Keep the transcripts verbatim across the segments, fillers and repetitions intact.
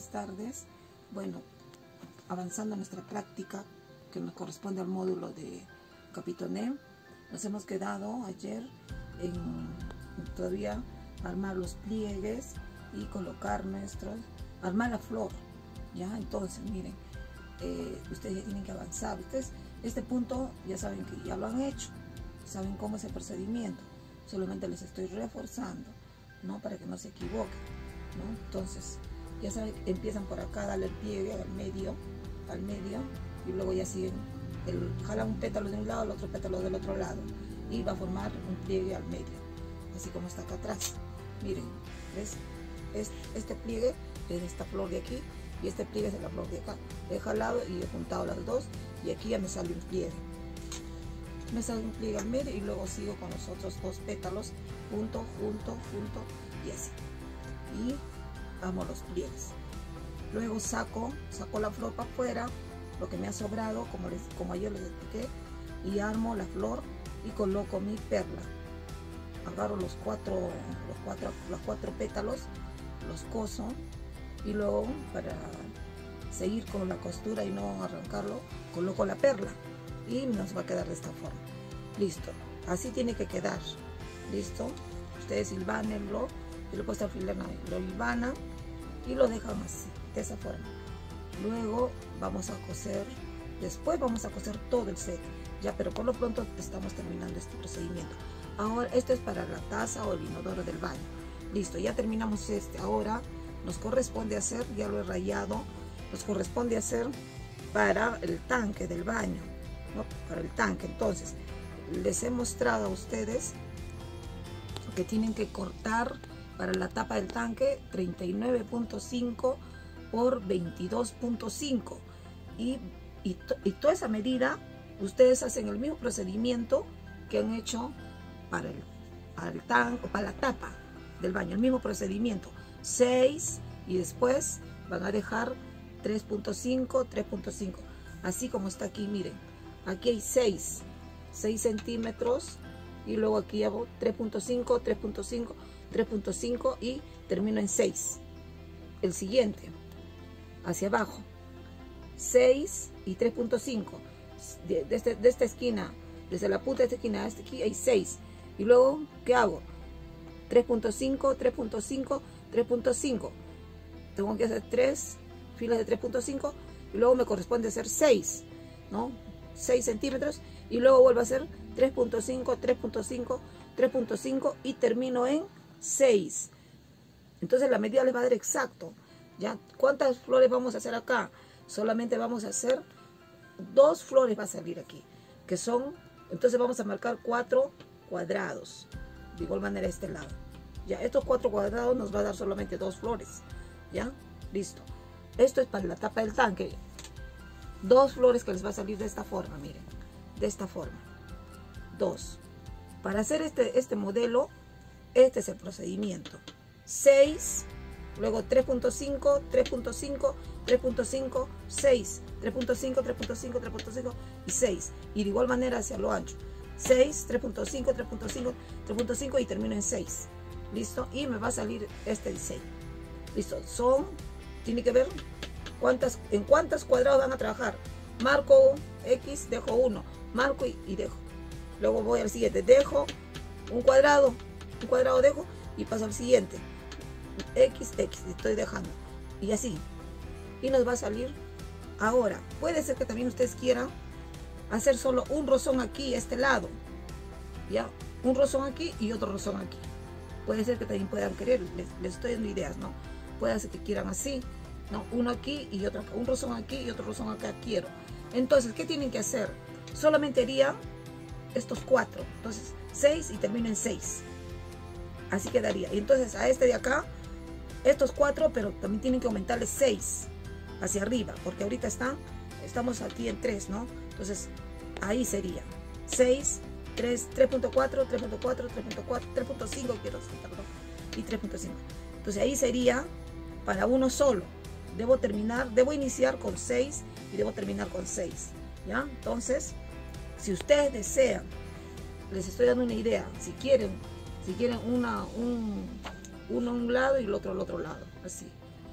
buenas tardes. Bueno, avanzando en nuestra práctica que nos corresponde al módulo de Capitoné, nos hemos quedado ayer en todavía armar los pliegues y colocar nuestros, armar la flor, ya. Entonces miren, eh, ustedes ya tienen que avanzar. Ustedes este punto ya saben que ya lo han hecho, saben cómo es el procedimiento, solamente les estoy reforzando, ¿no? Para que no se equivoquen, ¿no? Entonces ya saben, empiezan por acá, darle el pliegue al medio, al medio, y luego ya siguen, el, jalan un pétalo de un lado, el otro pétalo del otro lado, y va a formar un pliegue al medio, así como está acá atrás. Miren, ¿ves? Este, este pliegue es de esta flor de aquí, y este pliegue es de la flor de acá. He jalado y he juntado las dos, y aquí ya me sale un pliegue. Me sale un pliegue al medio, y luego sigo con los otros dos pétalos, junto, junto, junto, y así. Y amo los pliegues. Luego saco, saco la flor para afuera, lo que me ha sobrado, como, les, como ayer les expliqué, y armo la flor y coloco mi perla. Agarro los cuatro, los cuatro, los cuatro pétalos, los coso, y luego para seguir con la costura y no arrancarlo, coloco la perla y nos va a quedar de esta forma. Listo, así tiene que quedar. Listo, ustedes hilvánenlo, y luego esta filana lo hilvanan y lo dejan así, de esa forma. Luego vamos a coser, después vamos a coser todo el set, ya, pero por lo pronto estamos terminando este procedimiento. Ahora esto es para la taza o el inodoro del baño. Listo, ya terminamos este. Ahora nos corresponde hacer, ya lo he rayado, nos corresponde hacer para el tanque del baño, ¿no? Para el tanque. Entonces les he mostrado a ustedes que tienen que cortar para la tapa del tanque treinta y nueve punto cinco por veintidós punto cinco, y, y, y toda esa medida ustedes hacen el mismo procedimiento que han hecho para el, para el tanque o para la tapa del baño, el mismo procedimiento, seis, y después van a dejar tres punto cinco, tres punto cinco, así como está aquí. Miren, aquí hay seis centímetros, y luego aquí hago tres punto cinco, tres punto cinco, tres punto cinco y termino en seis. El siguiente, hacia abajo, seis y tres punto cinco. De, de, este, de esta esquina, desde la punta de esta esquina hasta aquí hay seis. Y luego, ¿qué hago? tres punto cinco, tres punto cinco, tres punto cinco. Tengo que hacer tres filas de tres punto cinco y luego me corresponde hacer seis, ¿no? seis centímetros, y luego vuelvo a hacer tres punto cinco, tres punto cinco, tres punto cinco y termino en seis. Entonces la medida les va a dar exacto, ¿ya? ¿Cuántas flores vamos a hacer acá? Solamente vamos a hacer dos flores, va a salir aquí, que son, entonces vamos a marcar cuatro cuadrados, de igual manera este lado, ya. Estos cuatro cuadrados nos va a dar solamente dos flores, ya. Listo, esto es para la tapa del tanque, dos flores que les va a salir de esta forma, miren, de esta forma, dos. Para hacer este, este modelo, este es el procedimiento, seis, luego tres punto cinco, tres punto cinco, tres punto cinco, seis, tres punto cinco, tres punto cinco, tres punto cinco y seis, y de igual manera hacia lo ancho, seis, tres punto cinco, tres punto cinco, tres punto cinco y termino en seis. Listo, y me va a salir este diseño. Listo, son, tiene que ver cuántas, en cuántos cuadrados van a trabajar. Marco X, dejo uno, marco y, y dejo. Luego voy al siguiente, dejo un cuadrado, un cuadrado dejo y paso al siguiente. X, X, estoy dejando. Y así. Y nos va a salir. Ahora, puede ser que también ustedes quieran hacer solo un rozón aquí, este lado. Ya, un rozón aquí y otro rozón aquí. Puede ser que también puedan querer, les, les estoy dando ideas, ¿no? Puede ser que quieran así, ¿no? Uno aquí y otro acá, un rozón aquí y otro rozón acá quiero. Entonces, ¿qué tienen que hacer? Solamente harían estos cuatro. Entonces, seis y termino en seis. Así quedaría. Y entonces a este de acá, estos cuatro, pero también tienen que aumentarle seis hacia arriba, porque ahorita están, estamos aquí en tres, ¿no? Entonces, ahí sería seis, tres, tres punto cuatro, tres punto cuatro, tres punto cuatro, tres punto cinco, quiero decir, perdón, y tres punto cinco. Entonces ahí sería para uno solo. Debo terminar, debo iniciar con seis y debo terminar con seis, ¿ya? Entonces, si ustedes desean, les estoy dando una idea, si quieren, si quieren una, un, uno a un lado y el otro al otro lado, así.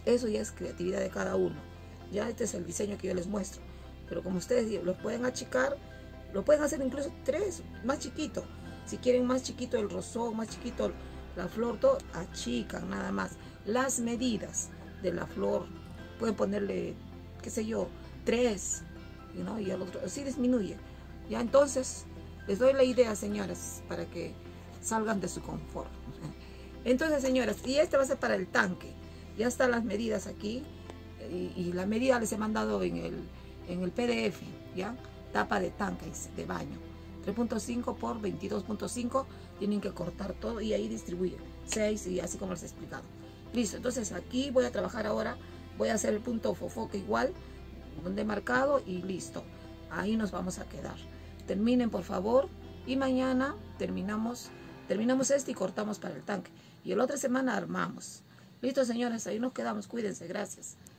Eso ya es creatividad de cada uno. Ya este es el diseño que yo les muestro. Pero como ustedes lo pueden achicar, lo pueden hacer incluso tres, más chiquito. Si quieren más chiquito el rosón, más chiquito la flor, todo, achican nada más. Las medidas de la flor, pueden ponerle, qué sé yo, tres, ¿no? Y al otro, así disminuye. Ya entonces, les doy la idea, señoras, para que salgan de su confort. Entonces, señoras, y este va a ser para el tanque. Ya están las medidas aquí. Y, y la medida les he mandado en el, en el P D F, ¿ya? Tapa de tanque de baño. tres punto cinco por veintidós punto cinco. Tienen que cortar todo y ahí distribuyen. seis y así como les he explicado. Listo, entonces aquí voy a trabajar ahora. Voy a hacer el punto fofoque igual, donde he marcado y listo. Ahí nos vamos a quedar. Terminen, por favor. Y mañana terminamos, terminamos este y cortamos para el tanque. Y la otra semana armamos. Listo, señores, ahí nos quedamos. Cuídense, gracias.